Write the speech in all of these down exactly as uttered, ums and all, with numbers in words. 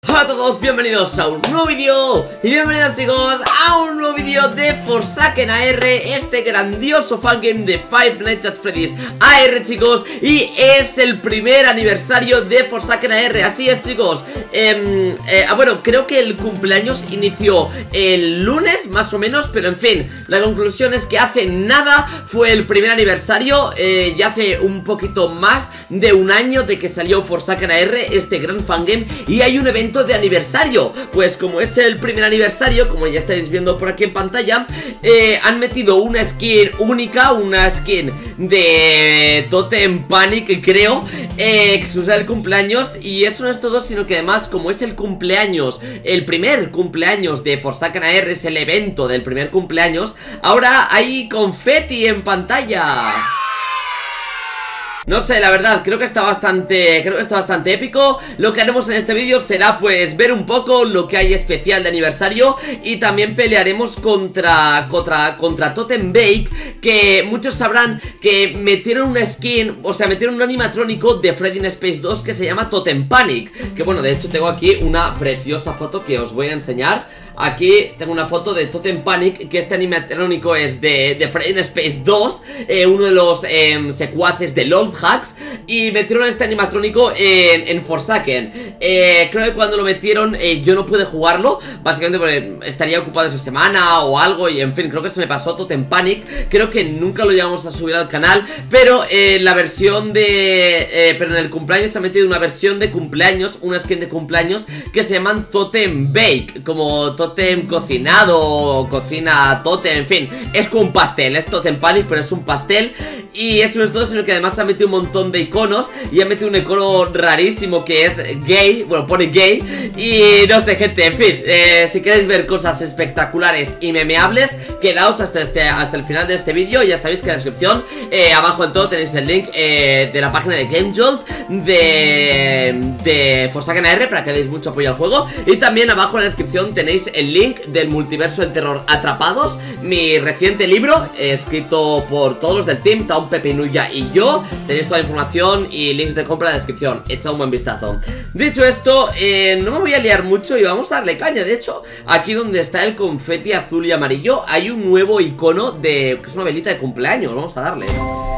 Hola a todos, bienvenidos a un nuevo vídeo y bienvenidos chicos a un nuevo vídeo de Forsaken A R, este grandioso fangame de Five Nights at Freddy's A R chicos, y es el primer aniversario de Forsaken A R, así es chicos. eh, eh, Bueno, creo que el cumpleaños inició el lunes más o menos, pero en fin, la conclusión es que hace nada fue el primer aniversario, eh, ya hace un poquito más de un año de que salió Forsaken A R, este gran fangame, y hay un evento de aniversario. Pues como es el primer aniversario, como ya estáis viendo por aquí en pantalla, eh, han metido una skin única, una skin de Totem Panic, creo, eh, que se usa el cumpleaños. Y eso no es todo, sino que además, como es el cumpleaños, el primer cumpleaños de Forsaken A R, es el evento del primer cumpleaños, ahora hay confeti en pantalla. No sé, la verdad, creo que está bastante Creo que está bastante épico. Lo que haremos en este vídeo será pues ver un poco lo que hay especial de aniversario. Y también pelearemos contra Contra, contra Totem Bake, que muchos sabrán que metieron una skin, o sea, metieron un animatrónico de Freddy in Space dos que se llama Totem Panic. Que bueno, de hecho tengo aquí una preciosa foto que os voy a enseñar. Aquí tengo una foto de Totem Panic, que este animatrónico es de, de Freddy in Space dos, eh, uno de los eh, secuaces de Love Hacks. Y metieron este animatrónico en, en Forsaken. eh, Creo que cuando lo metieron eh, yo no pude jugarlo, básicamente porque estaría ocupado esa semana o algo. Y en fin, creo que se me pasó Totem Panic. Creo que nunca lo llevamos a subir al canal. Pero eh, la versión de... Eh, pero en el cumpleaños se ha metido una versión de cumpleaños, una skin de cumpleaños que se llaman Totem Bake, como Totem cocinado, cocina Totem, en fin, es como un pastel, es Totem Panic, pero es un pastel. Y eso no es todo, sino que además se ha metido un montón de iconos. Y ha metido un icono rarísimo que es gay, bueno, pone gay. Y no sé, gente, en fin, eh, si queréis ver cosas espectaculares y memeables, quedaos hasta, este, hasta el final de este vídeo. Ya sabéis que en la descripción, eh, abajo en todo, tenéis el link eh, de la página de GameJolt de, de Forsaken A R, para que deis mucho apoyo al juego. Y también abajo en la descripción tenéis el link del multiverso del terror Atrapados, mi reciente libro, eh, escrito por todos los del team, Taun, Pepe, Nuya y yo. Tenéis toda la información y links de compra en la descripción. Echa un buen vistazo. Dicho esto, eh, no me voy a liar mucho y vamos a darle caña. De hecho, aquí donde está el confeti azul y amarillo hay un nuevo icono de... que es una velita de cumpleaños. Vamos a darle.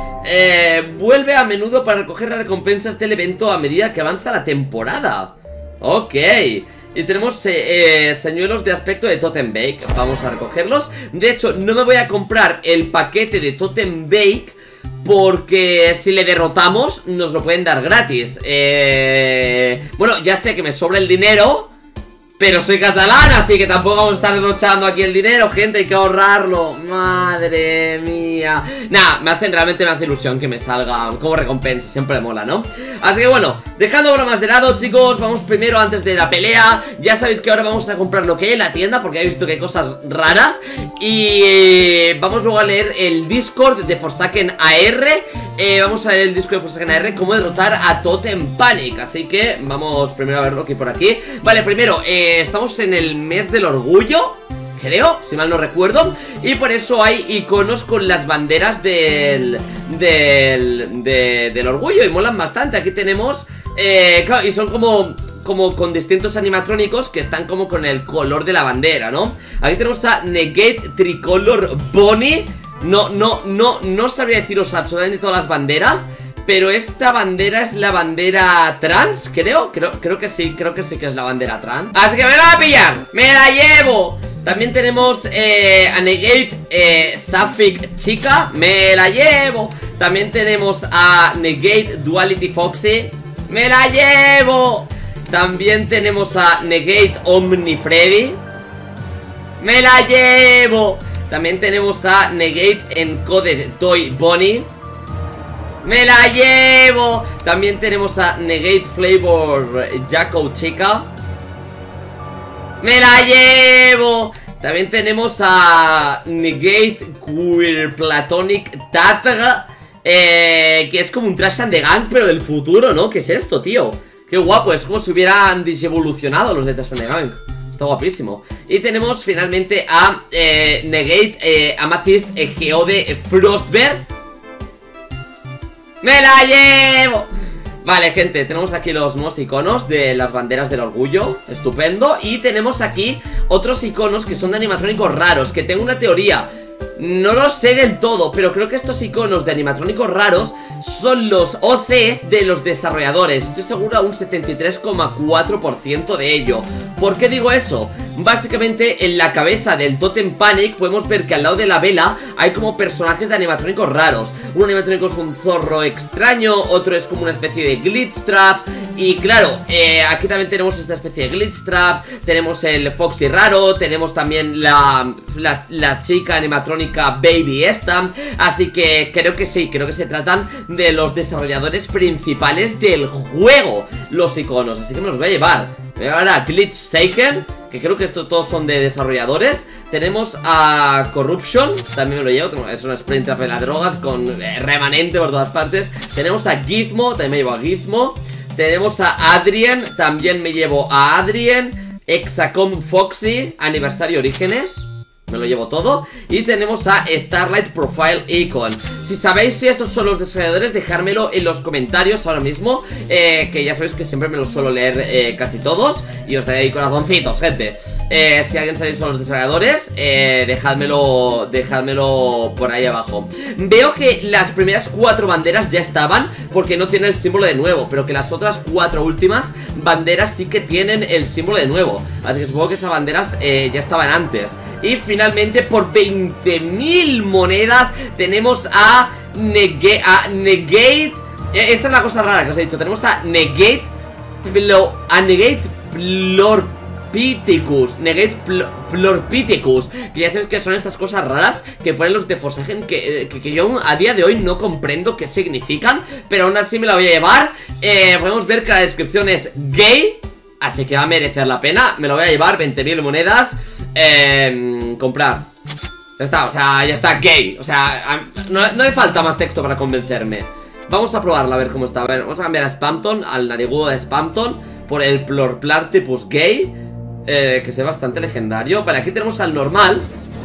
Eh, vuelve a menudo para recoger las recompensas del evento a medida que avanza la temporada. Ok. Y tenemos eh, eh, señuelos de aspecto de Totem Bake. Vamos a recogerlos. De hecho, no me voy a comprar el paquete de Totem Bake, porque si le derrotamos nos lo pueden dar gratis. eh... Bueno, ya sé que me sobra el dinero, pero soy catalán, así que tampoco vamos a estar derrochando aquí el dinero, gente, hay que ahorrarlo. Madre mía. Nah, me hacen, realmente me hace ilusión que me salga como recompensa, siempre mola, ¿no? Así que bueno, dejando bromas de lado, chicos, vamos primero, antes de la pelea. Ya sabéis que ahora vamos a comprar lo que hay en la tienda, porque he visto que hay cosas raras. Y eh, vamos luego a leer el Discord de Forsaken A R. eh, Vamos a leer el Discord de Forsaken A R, cómo derrotar a Totem Panic. Así que vamos primero a verlo aquí por aquí. Vale, primero, eh estamos en el mes del orgullo, creo, si mal no recuerdo. Y por eso hay iconos con las banderas del Del, de, del orgullo, y molan bastante. Aquí tenemos, eh, claro, y son como como con distintos animatrónicos que están como con el color de la bandera, ¿no? Aquí tenemos a Negate Tricolor Bonnie. No, no, no, no sabría deciros absolutamente todas las banderas, pero esta bandera es la bandera trans, creo, creo, creo que sí, creo que sí que es la bandera trans. Así que me la voy a pillar, me la llevo. También tenemos eh, a Negate eh, Sapphic Chica, me la llevo. También tenemos a Negate Duality Foxy, me la llevo. También tenemos a Negate Omni Freddy, me la llevo. También tenemos a Negate Encoded Toy Bonnie, me la llevo. También tenemos a Negate Flavor Jacko Chica, me la llevo. También tenemos a Negate Queer Platonic Tatra, eh, que es como un Trash and the Gang, pero del futuro, ¿no? ¿Qué es esto, tío? Qué guapo, es como si hubieran disevolucionado los de Trash and the Gang. Está guapísimo. Y tenemos finalmente a eh, Negate eh, Amethyst eh, Geode Frostbear, ¡me la llevo! Vale, gente, tenemos aquí los nuevos iconos de las banderas del orgullo. Estupendo. Y tenemos aquí otros iconos que son de animatrónicos raros, que tengo una teoría. No lo sé del todo, pero creo que estos iconos de animatrónicos raros son los O Cs de los desarrolladores. Estoy seguro a un setenta y tres coma cuatro por ciento de ello. ¿Por qué digo eso? Básicamente en la cabeza del Totem Panic podemos ver que al lado de la vela hay como personajes de animatrónicos raros. Un animatrónico es un zorro extraño, otro es como una especie de glitch trap. Y claro, eh, aquí también tenemos esta especie de glitch trap. Tenemos el Foxy raro, tenemos también la, la, la chica animatrónica Baby esta. Así que creo que sí, creo que se tratan de los desarrolladores principales del juego, los iconos, así que me los voy a llevar. Me voy a llevar a Glitch Seiken, que creo que estos todos son de desarrolladores. Tenemos a Corruption, también me lo llevo, es una sprint trap de las drogas con eh, remanente por todas partes. Tenemos a Gizmo, también me llevo a Gizmo. Tenemos a Adrien, también me llevo a Adrien. Exacom Foxy, Aniversario Orígenes, me lo llevo todo. Y tenemos a Starlight Profile Icon. Si sabéis si estos son los desarrolladores, dejármelo en los comentarios ahora mismo, eh, que ya sabéis que siempre me los suelo leer eh, casi todos. Y os daré ahí corazoncitos, gente. eh, Si alguien sabe si son los desarrolladores, eh, dejádmelo, dejádmelo por ahí abajo. Veo que las primeras cuatro banderas ya estaban, porque no tienen el símbolo de nuevo, pero que las otras cuatro últimas banderas sí que tienen el símbolo de nuevo. Así que supongo que esas banderas eh, ya estaban antes. Y finalmente por veinte mil monedas tenemos a Negate, a Negate. Esta es la cosa rara que os he dicho. Tenemos a Negate Plo, a Negate Plorpithecus, Negate Pl Plorpithecus, que ya sabéis que son estas cosas raras que ponen los de Forsaken, que, que, que yo a día de hoy no comprendo qué significan, pero aún así me la voy a llevar. eh, Podemos ver que la descripción es gay, así que va a merecer la pena. Me lo voy a llevar, veinte mil monedas. Eh, comprar. Ya está, o sea, ya está, gay. O sea, no, no hace falta más texto para convencerme. Vamos a probarla a ver cómo está. A ver, vamos a cambiar a Spamton, al narigudo de Spamton, por el Plorplartypus gay, eh, que se ve bastante legendario. Vale, aquí tenemos al normal.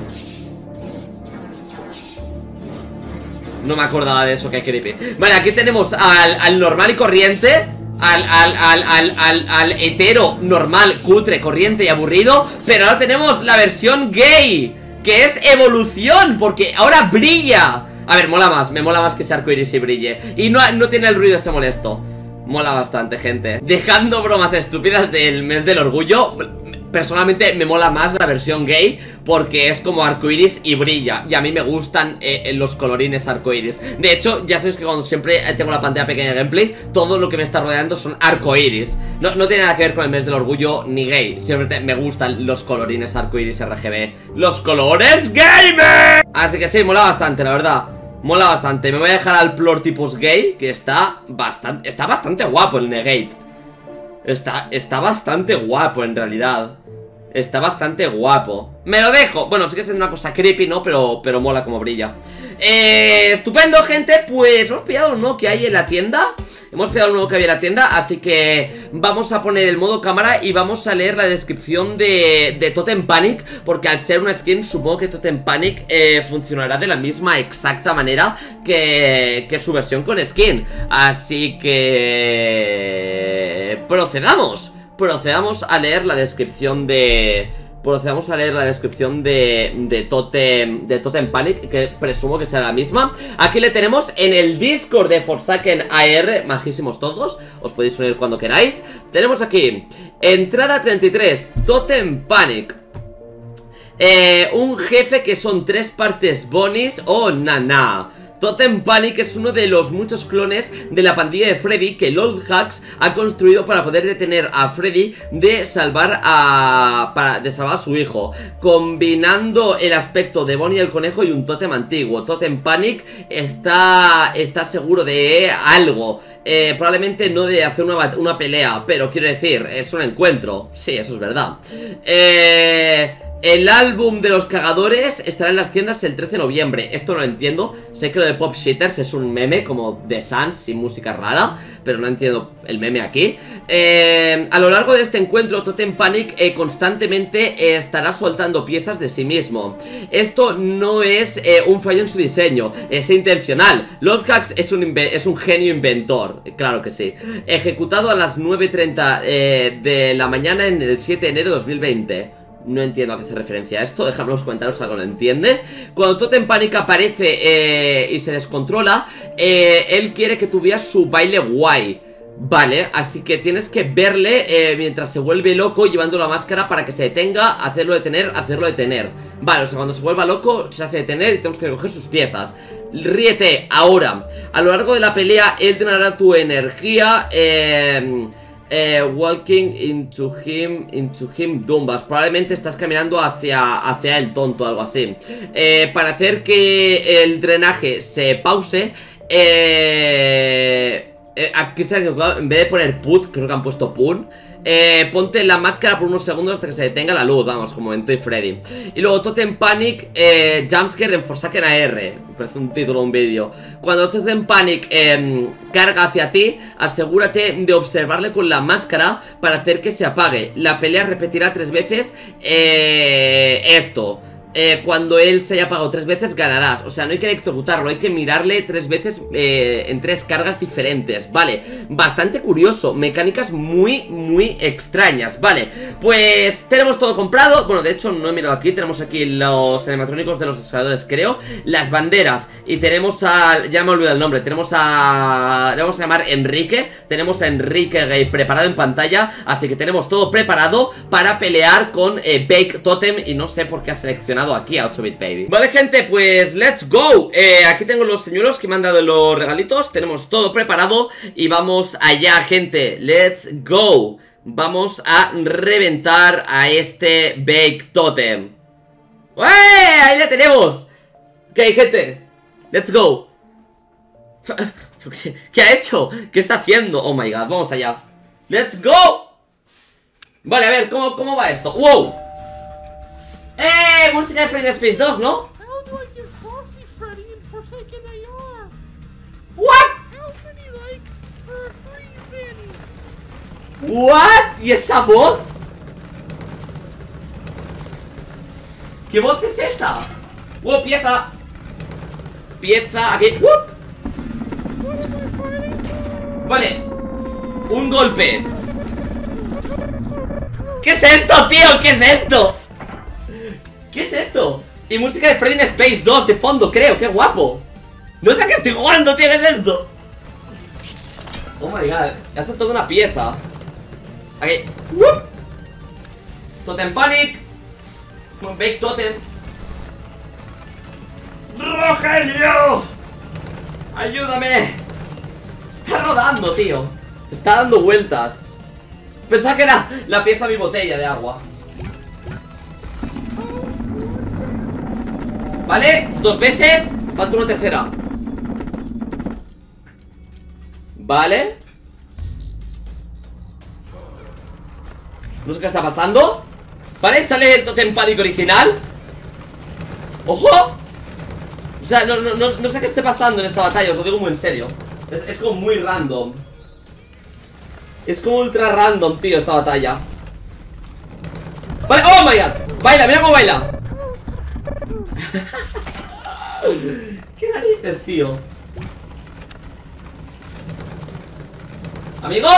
No me acordaba de eso, que creepy. Vale, aquí tenemos al, al normal y corriente. Al, al, al, al, al, al hetero, normal, cutre, corriente y aburrido. Pero ahora tenemos la versión gay, que es evolución, porque ahora brilla. A ver, mola más, me mola más que ese arcoiris y brille. Y no, no tiene el ruido ese molesto. Mola bastante, gente. Dejando bromas estúpidas del mes del orgullo, personalmente me mola más la versión gay, porque es como arcoiris y brilla. Y a mí me gustan eh, los colorines arcoiris. De hecho, ya sabéis que cuando siempre tengo la pantalla pequeña de gameplay, todo lo que me está rodeando son arcoiris. No, no tiene nada que ver con el mes del orgullo ni gay. Siempre me gustan los colorines arcoiris R G B. ¡Los colores gamer! Así que sí, mola bastante, la verdad. Mola bastante. Me voy a dejar al Plorpithecus gay, que está bastante, está bastante guapo el Negate. Está, está bastante guapo en realidad. Está bastante guapo. Me lo dejo. Bueno, sí que es una cosa creepy, ¿no? Pero, pero mola como brilla. eh, Estupendo, gente. Pues hemos pillado lo nuevo que hay en la tienda. Hemos pillado lo nuevo que había en la tienda. Así que vamos a poner el modo cámara y vamos a leer la descripción de, de Totem Panic, porque al ser una skin supongo que Totem Panic eh, funcionará de la misma exacta manera que, que su versión con skin. Así que procedamos Procedamos a leer la descripción de... Procedamos a leer la descripción de, de, Totem, de Totem Panic, que presumo que será la misma. Aquí le tenemos en el Discord de Forsaken A R, majísimos todos, os podéis unir cuando queráis. Tenemos aquí, entrada treinta y tres, Totem Panic. eh, Un jefe que son tres partes bonis o nana. Totem Panic es uno de los muchos clones de la pandilla de Freddy que Loldhacks ha construido para poder detener a Freddy de salvar a, para, de salvar a su hijo, combinando el aspecto de Bonnie el conejo y un tótem antiguo. Totem Panic está, está seguro de algo, eh, probablemente no de hacer una, una pelea, pero quiero decir, es un encuentro. Sí, eso es verdad. Eh... el álbum de los cagadores estará en las tiendas el trece de noviembre. Esto no lo entiendo. Sé que lo de Pop Shitters es un meme como de Sans sin música rara, pero no entiendo el meme aquí. eh, A lo largo de este encuentro, Totem Panic eh, constantemente eh, estará soltando piezas de sí mismo. Esto no es eh, un fallo en su diseño, es intencional. Lodcax es un, es un genio inventor, claro que sí. Ejecutado a las nueve y treinta eh, de la mañana en el siete de enero de dos mil veinte. No entiendo a qué hace referencia a esto. Dejadme en los comentarios si algo lo entiende. Cuando Totem Panic aparece eh, y se descontrola, eh, él quiere que tú veas su baile guay. Vale, así que tienes que verle eh, mientras se vuelve loco llevando la máscara para que se detenga, hacerlo detener, hacerlo detener. Vale, o sea, cuando se vuelva loco se hace detener y tenemos que recoger sus piezas. Ríete, ahora. A lo largo de la pelea él drenará tu energía. Eh... Eh, walking into him, into him Dumbas. Probablemente estás caminando hacia, hacia el tonto, algo así. eh, Para hacer que el drenaje se pause, eh, eh, aquí se ha equivocado. En vez de poner put, creo que han puesto pun. Eh, ponte la máscara por unos segundos hasta que se detenga la luz, vamos, como en Toy Freddy. Y luego Totem Panic, eh, Jumpscare en Forsaken A R. Me parece un título de un vídeo. Cuando Totem Panic eh, carga hacia ti, asegúrate de observarle con la máscara para hacer que se apague. La pelea repetirá tres veces eh, esto. Eh, cuando él se haya apagado tres veces ganarás. O sea, no hay que electrocutarlo, hay que mirarle tres veces eh, en tres cargas diferentes. Vale, bastante curioso. Mecánicas muy, muy extrañas. Vale, pues tenemos todo comprado. Bueno, de hecho no he mirado aquí. Tenemos aquí los animatrónicos de los escaladores, creo. Las banderas. Y tenemos a... ya me he olvidado el nombre. Tenemos a... le vamos a llamar Enrique. Tenemos a Enrique Gay preparado en pantalla. Así que tenemos todo preparado para pelear con eh, Bake Totem. Y no sé por qué ha seleccionado aquí a ocho bit Baby. Vale, gente, pues let's go. eh, Aquí tengo los señuelos que me han dado los regalitos. Tenemos todo preparado y vamos allá, gente. Let's go. Vamos a reventar a este Bake Totem. ¡Eh! Ahí la tenemos. Ok, gente, let's go. ¿Qué ha hecho? ¿Qué está haciendo? Oh my god, vamos allá. Let's go. Vale, a ver, ¿cómo, cómo va esto? ¡Wow! ¡Eh! Música de Freddy Space dos, ¿no? ¿What? ¿What? ¿Y esa voz? ¿Qué voz es esa? ¡Wow! Pieza. Pieza aquí. ¡Uh! Vale. Un golpe. ¿Qué es esto, tío? ¿Qué es esto? ¿Qué es esto? Y música de Freddy in Space dos de fondo, creo. ¡Qué guapo! No sé a qué estoy jugando, tío. ¿Qué es esto? Oh my god. Ha saltado una pieza. Aquí. ¡Uh! Totem Panic. Con Bake Totem. ¡Rogelio! ¡Ayúdame! Está rodando, tío. Está dando vueltas. Pensaba que era la pieza de mi botella de agua. Vale, dos veces. Falta una tercera. Vale. No sé qué está pasando. Vale, sale el Totem Panic original. ¡Ojo! O sea, no, no, no, no sé qué esté pasando en esta batalla. Os lo digo muy en serio. Es, es como muy random. Es como ultra random, tío, esta batalla. Vale, oh my god. Baila, mira cómo baila. ¿Qué narices, tío? Amigo.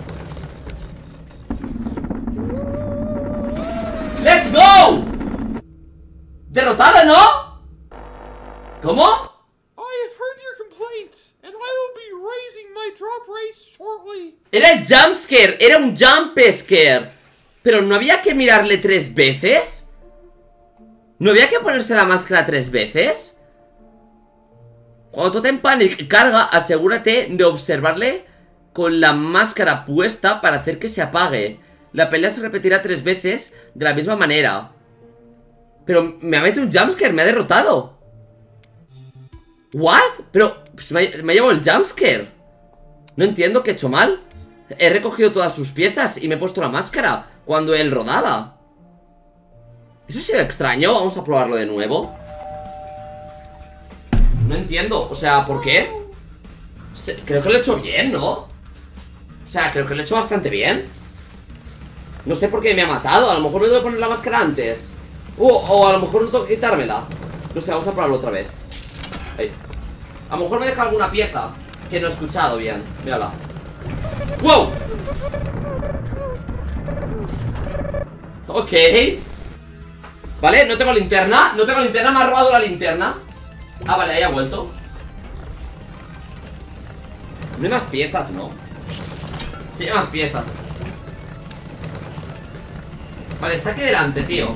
¡Let's go! ¡Derrotada, ¿no? ¿Cómo? Era el jumpscare, era un jump scare. Pero ¿no había que mirarle tres veces? ¿No había que ponerse la máscara tres veces? Cuando Totem Panic carga, asegúrate de observarle con la máscara puesta para hacer que se apague. La pelea se repetirá tres veces de la misma manera. Pero me ha metido un jumpscare, me ha derrotado. ¿What? Pero pues, me, ha, me ha llevado el jumpscare. No entiendo qué he hecho mal. He recogido todas sus piezas y me he puesto la máscara cuando él rodaba. Eso ha sido extraño, vamos a probarlo de nuevo. No entiendo, o sea, ¿por qué? Creo que lo he hecho bien, ¿no? O sea, creo que lo he hecho bastante bien. No sé por qué me ha matado, a lo mejor me tengo que poner la máscara antes. uh, O a lo mejor no tengo que quitármela. No sé, vamos a probarlo otra vez. Ahí. A lo mejor me deja alguna pieza que no he escuchado bien. Mírala. ¡Wow! Ok. Vale, no tengo linterna. No tengo linterna, me ha robado la linterna. Ah, vale, ahí ha vuelto. No hay más piezas, ¿no? Sí, hay más piezas. Vale, está aquí delante, tío.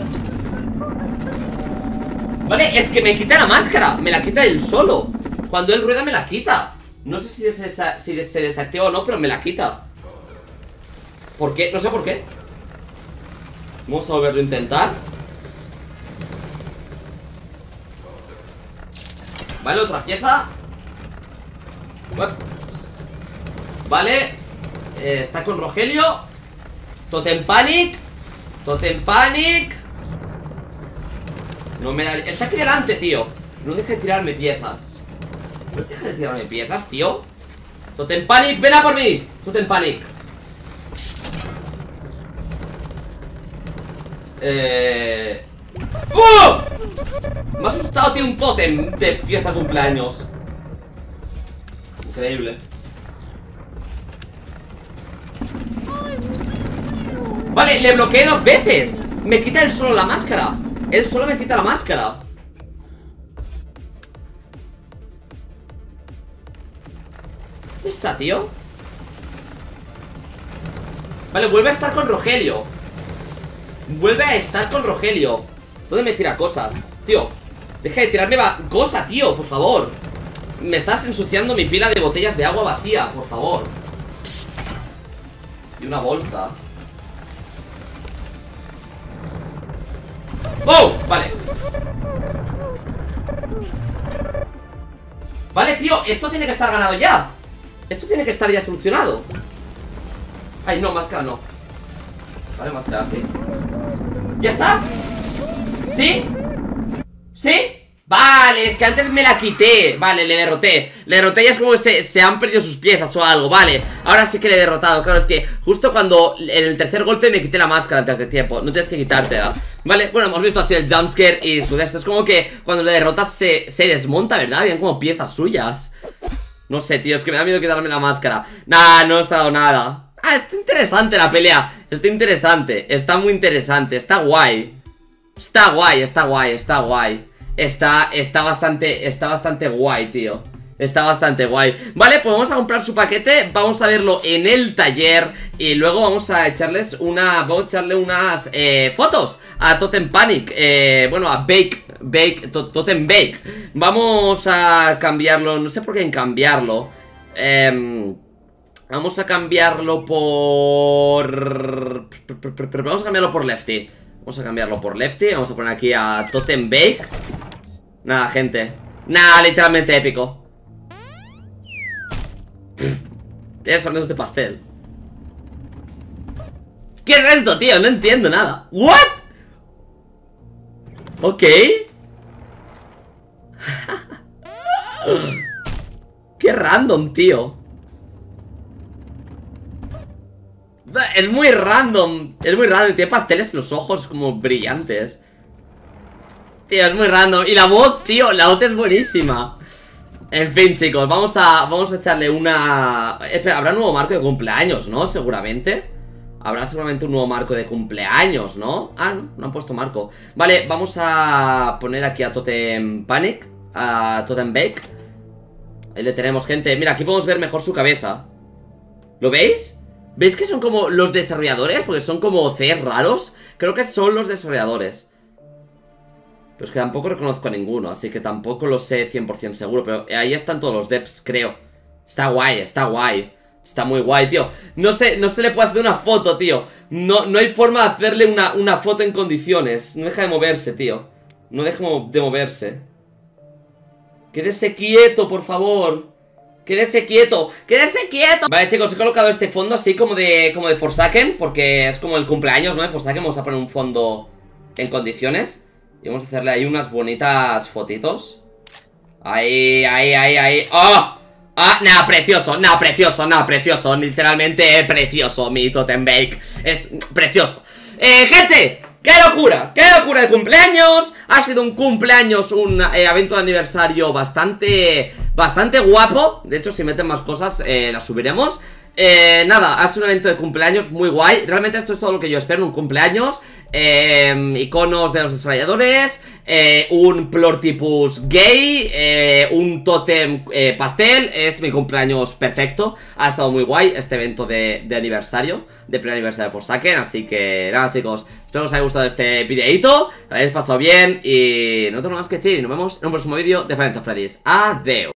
Vale, es que me quita la máscara. Me la quita él solo. Cuando él rueda me la quita. No sé si, desa si se desactiva o no, pero me la quita. ¿Por qué? No sé por qué. Vamos a volverlo a intentar. Vale, otra pieza. Vale, eh, está con Rogelio. Totem Panic. Totem Panic. No me la... Está aquí delante, tío. No deja de tirarme piezas. No deja de tirarme piezas, tío. Totem Panic, ven a por mí. Totem Panic. Eh... ¡Oh! Me ha asustado, tío, un tótem de fiesta de cumpleaños. Increíble. Vale, le bloqueé dos veces. Me quita él solo la máscara. Él solo me quita la máscara. ¿Dónde está, tío? Vale, vuelve a estar con Rogelio. Vuelve a estar con Rogelio. ¿Dónde me tira cosas? Tío, deja de tirarme cosa, tío, por favor. Me estás ensuciando mi pila de botellas de agua vacía, por favor. Y una bolsa. ¡Oh! Vale. Vale, tío, esto tiene que estar ganado ya. Esto tiene que estar ya solucionado. Ay, no, máscara no. Vale, máscara, sí. ¿Ya está? ¿Sí? ¿Sí? Vale, es que antes me la quité. Vale, le derroté. Le derroté y es como que se, se han perdido sus piezas o algo. Vale, ahora sí que le he derrotado. Claro, es que justo cuando en el tercer golpe me quité la máscara antes de tiempo. No tienes que quitártela. Vale, bueno, hemos visto así el jumpscare y su de esto. Es como que cuando le derrotas se, se desmonta, ¿verdad? Habían como piezas suyas. No sé, tío, es que me da miedo quitarme la máscara. Nah, no he estado nada. Ah, está interesante la pelea. Está interesante, está muy interesante. Está guay. Está guay, está guay, está guay. Está, está bastante, está bastante guay, tío. Está bastante guay. Vale, pues vamos a comprar su paquete. Vamos a verlo en el taller. Y luego vamos a echarles una, vamos a echarle unas eh, fotos a Totem Panic, eh, bueno, a Bake Bake, to, Totem Bake. Vamos a cambiarlo, no sé por qué en cambiarlo. eh, Vamos a cambiarlo por... Vamos a cambiarlo por Lefty. Vamos a cambiarlo por Lefty. Vamos a poner aquí a Totem Bake. Nada, gente. Nada, literalmente épico. Tiene sonidos de pastel. ¿Qué es esto, tío? No entiendo nada. ¿What? Ok. Qué random, tío. Es muy random. Es muy random. Tiene pasteles en los ojos como brillantes. Tío, es muy random. Y la voz, tío, la voz es buenísima. En fin, chicos, vamos a, vamos a echarle una... Espera, habrá un nuevo marco de cumpleaños, ¿no? Seguramente. Habrá seguramente un nuevo marco de cumpleaños, ¿no? Ah, no, no han puesto marco. Vale, vamos a poner aquí a Totem Panic, a Totem Bake. Ahí le tenemos, gente. Mira, aquí podemos ver mejor su cabeza. ¿Lo veis? ¿Veis que son como los desarrolladores? Porque son como C raros. Creo que son los desarrolladores. Pero es que tampoco reconozco a ninguno, así que tampoco lo sé cien por cien seguro. Pero ahí están todos los devs, creo. Está guay, está guay. Está muy guay, tío. No sé, no se le puede hacer una foto, tío. No, no hay forma de hacerle una, una foto en condiciones. No deja de moverse, tío. No deja de moverse. Quédese quieto, por favor. Quédese quieto, quédese quieto. Vale, chicos, he colocado este fondo así como de como de Forsaken, porque es como el cumpleaños, ¿no? De Forsaken, vamos a poner un fondo en condiciones. Y vamos a hacerle ahí unas bonitas fotitos. Ahí, ahí, ahí, ahí. ¡Oh! Ah, nada, precioso, nada, precioso, nada, precioso. Literalmente precioso, mi Totem Bake. Es precioso. Eh, gente, ¡qué locura! ¡Qué locura de cumpleaños! Ha sido un cumpleaños, un eh, evento de aniversario bastante, bastante guapo. De hecho, si meten más cosas, eh, las subiremos. Eh, nada, ha sido un evento de cumpleaños muy guay. Realmente esto es todo lo que yo espero en un cumpleaños. eh, Iconos de los desarrolladores, eh, un Plortipus gay, eh, un tótem eh, pastel. Es mi cumpleaños perfecto. Ha estado muy guay este evento de, de aniversario, de primer aniversario de Forsaken. Así que nada, chicos, espero que os haya gustado este videito, lo habéis pasado bien. Y no tengo nada más que decir, y nos vemos en un próximo vídeo de Five Nights at Freddy's. Adiós.